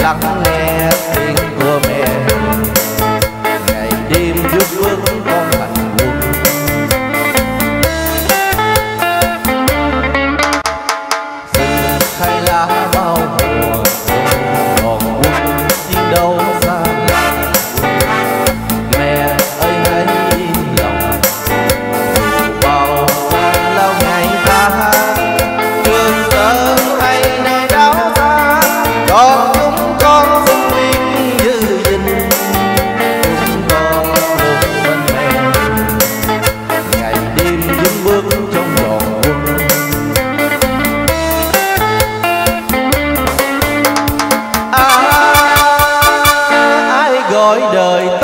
lắng nghe tiếng của mẹ, ngày đêm giúp bước con hành quân. Rừng khai lá bao mùa, còn quân chiến đấu xa lạ. Mẹ ơi hãy yên lòng, dù bao gian lao ngày ta, trường sơn hay nơi đảo xa, còn chúng con xin biết giữ gìn. Chúng con luôn bên mẹ, ngày đêm vững bước trong đoàn quân. Ai gọi đời